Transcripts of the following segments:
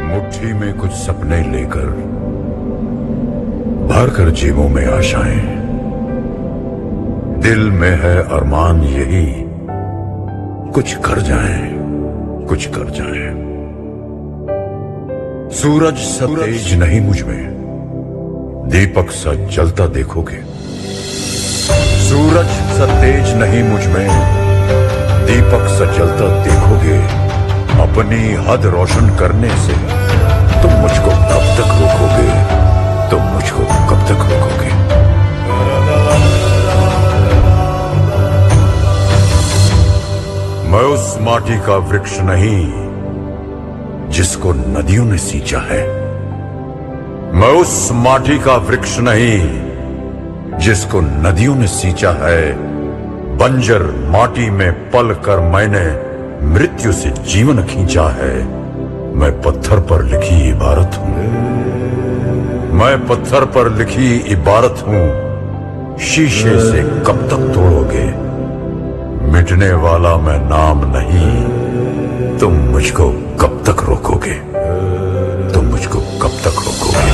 मुट्ठी में कुछ सपने लेकर भर कर जेबों में आशाएं, दिल में है अरमान यही कुछ कर जाएं, कुछ कर जाएं। सूरज सा तेज नहीं मुझ में, दीपक सा जलता देखोगे। सूरज सा तेज नहीं मुझ में, दीपक सा जलता देखोगे। अपनी हद रोशन करने से तुम मुझको कब तक रोकोगे? तुम मुझको कब तक रोकोगे? मैं उस माटी का वृक्ष नहीं जिसको नदियों ने सींचा है। मैं उस माटी का वृक्ष नहीं जिसको नदियों ने सींचा है। बंजर माटी में पल कर मैंने मृत्यु से जीवन खींचा है। मैं पत्थर पर लिखी इबारत हूं, मैं पत्थर पर लिखी इबारत हूं। शीशे से कब तक तोड़ोगे? मिटने वाला मैं नाम नहीं, तुम मुझको कब तक रोकोगे? तुम मुझको कब तक रोकोगे?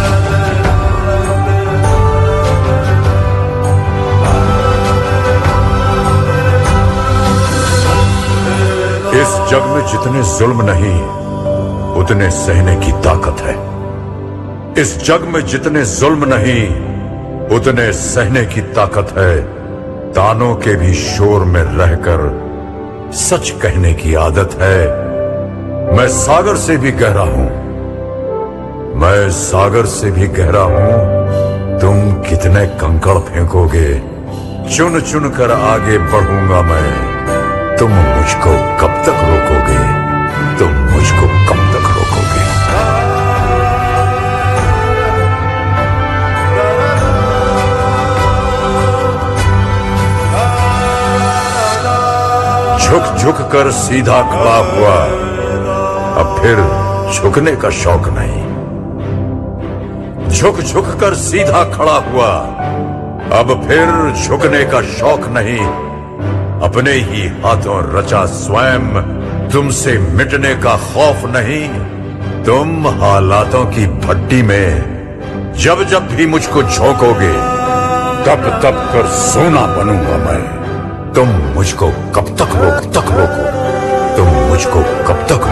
इस जग में जितने जुल्म नहीं उतने सहने की ताकत है। इस जग में जितने जुल्म नहीं उतने सहने की ताकत है। तानों के भी शोर में रहकर सच कहने की आदत है। मैं सागर से भी गहरा हूं, मैं सागर से भी गहरा हूं। तुम कितने कंकड़ फेंकोगे? चुन चुन कर आगे बढ़ूंगा मैं। तुम मुझको कब तक रोकोगे? तुम मुझको कब तक रोकोगे? झुक झुक कर सीधा खड़ा हुआ, अब फिर झुकने का शौक नहीं। झुक झुक कर सीधा खड़ा हुआ, अब फिर झुकने का शौक नहीं। अपने ही हाथों रचा स्वयं, तुमसे मिटने का खौफ नहीं। तुम हालातों की भट्टी में जब जब भी मुझको झोंकोगे, तब तब कर सोना बनूंगा मैं। तुम मुझको कब तक रोको? तुम मुझको कब तक